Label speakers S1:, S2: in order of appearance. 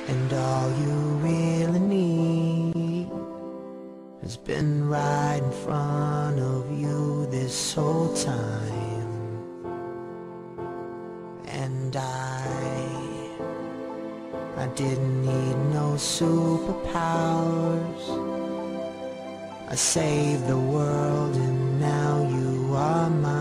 S1: And all you really need has been right in front of you this whole time. And I didn't need no superpowers. I saved the world and now you are mine.